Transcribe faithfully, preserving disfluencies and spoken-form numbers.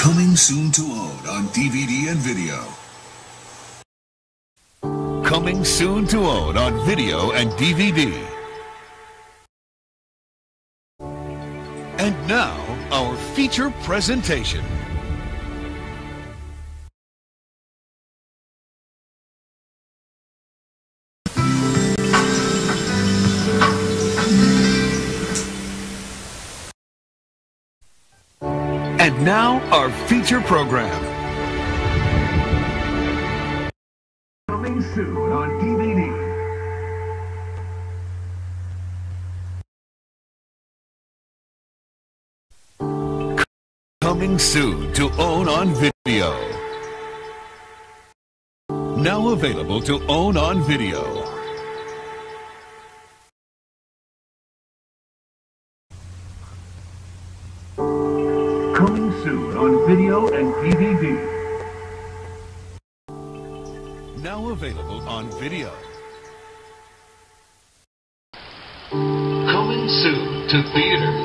Coming soon to own on D V D and video. Coming soon to own on video and D V D. And now, our feature presentation. And now, our feature program. Coming soon on D V D. Coming soon to own on video. Now available to own on video. Coming soon on video and D V D. Now available on video. Coming soon to theaters.